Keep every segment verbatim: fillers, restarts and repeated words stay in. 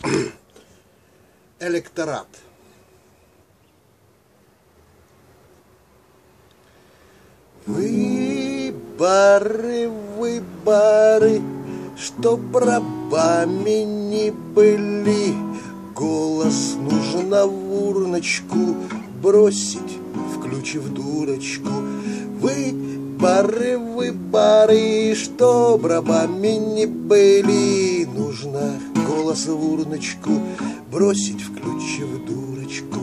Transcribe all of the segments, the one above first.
Электорат. Выборы, выборы, чтоб рабами не были, голос нужно в урночку бросить, включив дурочку. Выборы, выборы, чтоб рабами не были, нужно голос в урночку бросить, включив дурочку.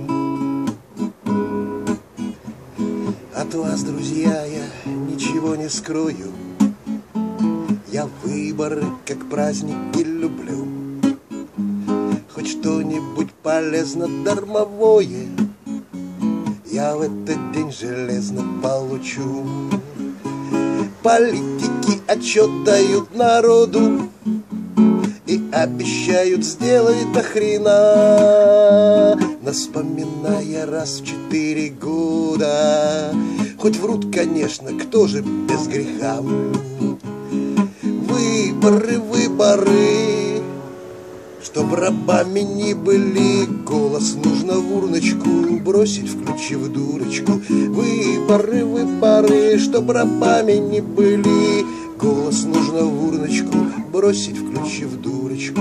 От вас, друзья, я ничего не скрою, я выборы как праздники люблю. Хоть что-нибудь полезно дармовое я в этот день железно получу. Политики отчет дают народу и обещают сделать до хрена, но вспоминая раз в четыре года, хоть врут, конечно, кто же без греха. Выборы, выборы, чтоб рабами не были, голос нужно в урночку бросить, включив дурочку. Выборы, выборы, чтоб рабами не были, голос нужно в урночку бросить, включив дурочку.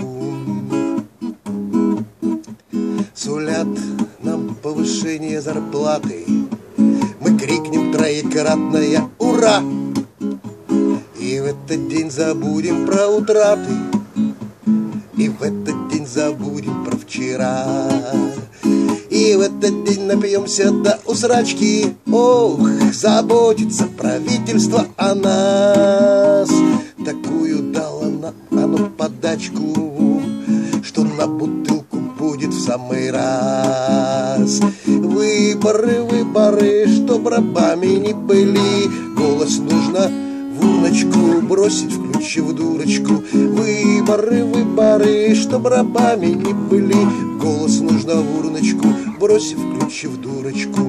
Сулят нам повышение зарплаты, мы крикнем троекратное «Ура!» И в этот день забудем про утраты, и в этот день забудем про вчера, и в этот день напьемся до усрачки. Ох, заботится правительство о нас, такую дало на оно подачку, что на бутылку будет в самый раз. Выборы, выборы, чтоб рабами не были, голос нужно в урночку бросить, включив дурочку. Выборы, выборы, чтоб рабами не были, голос нужно в урночку бросить, включив дурочку.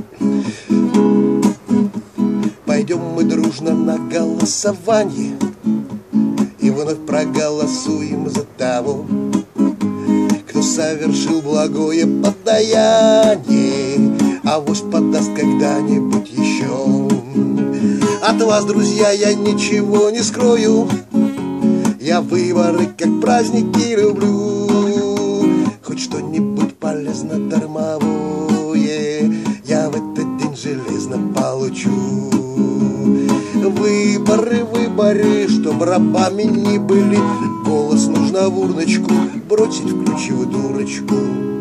Пойдем мы дружно на голосование и вновь проголосуем за того, кто совершил благое подаяние, авось подаст когда-нибудь еще. От вас, друзья, я ничего не скрою, я выборы как праздники люблю. Хоть что-нибудь полезно дармовое я в этот день железно получу. Выборы, выборы, чтоб рабами не были, голос нужно в урночку бросить, включив дурочку.